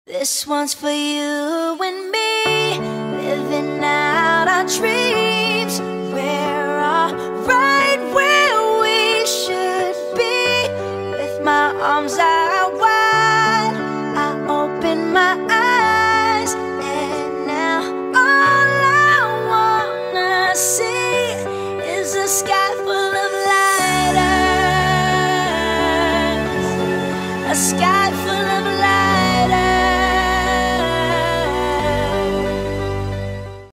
This one's for you and me, living out our dreams.